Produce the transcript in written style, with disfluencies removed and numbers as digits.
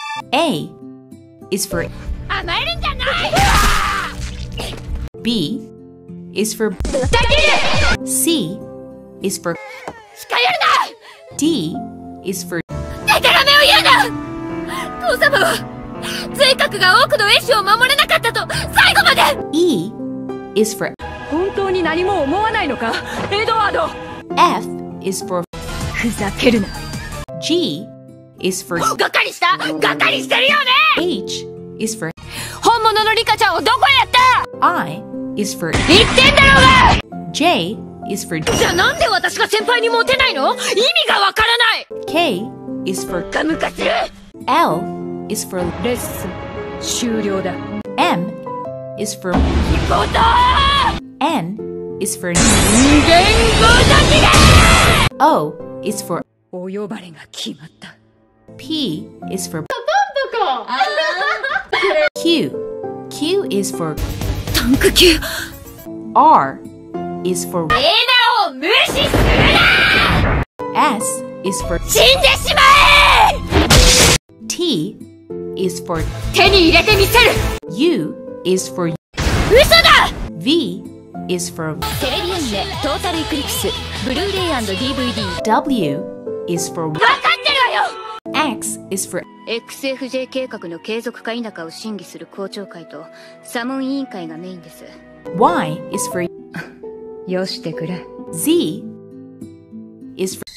A is for 甘えるんじゃない。 B is for C is for 近寄るな。 D is for デタラメを言うな。父様は贅沢が多くの絵師を守れなかったと最後まで。 E is for 本当に何も思わないのか、エドワード。 F is for ふざけるな。 G is for がっかりした。がっかりしてるよね。 H is for 本物のリカちゃんをどこへやった。 I is for 言ってんだろうが。 J is for じゃあなんで私が先輩にモテないの？意味がわからない。 K is for ムカつる。 L is for レッスン終了だ。 M is for リポート。 N is for 人間ごときだ。 O is for お呼ばれが決まった。 P is for Q. Q is for タンク級。 R is for エナを無視するな。 S is for 死んでしまえ。 T is for 手に入れてみせる。 U is for 嘘だ。 V is for テレビアニメトータルエクリプスブルーレイ&DVD。 W is for 分かってるわよ。 X is for XFJ 計画の継続か否かを審議する公聴会と査問委員会がメインです。 Y is for よしてくれ。 Z is for